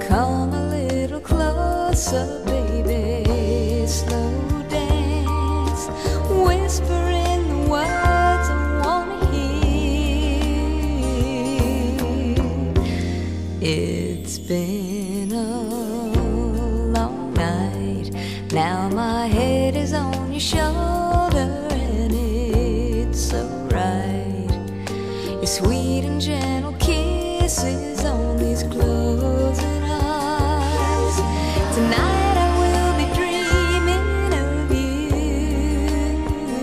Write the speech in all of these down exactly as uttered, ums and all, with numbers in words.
Come a little closer, baby, slow dance, whispering the words I wanna hear. It's been a long night, now my head is on your shoulder, and it's so right. Your sweet and gentle kisses on these closing eyes. Tonight I will be dreaming of you.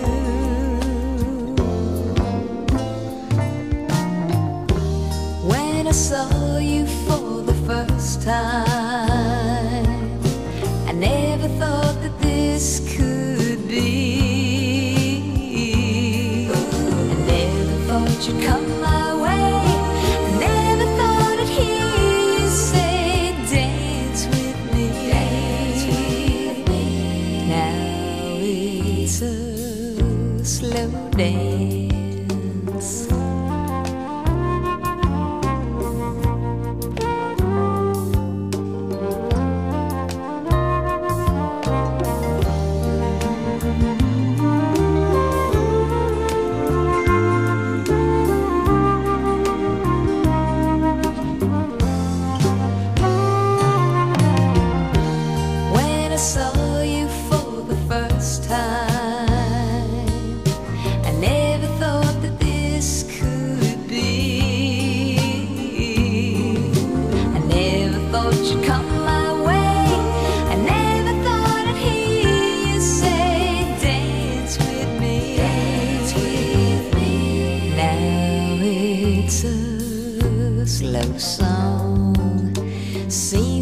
When I saw you for the first time, I never thought that this could be. I never thought you'd come my way. I never thought I'd hear you say, dance with me. Dance with me. Now it's a slow dance. When I saw you for the first time, I never thought that this could be. I never thought you'd come my way. I never thought I'd hear you say, dance with me. Dance with me. Now it's a slow song. See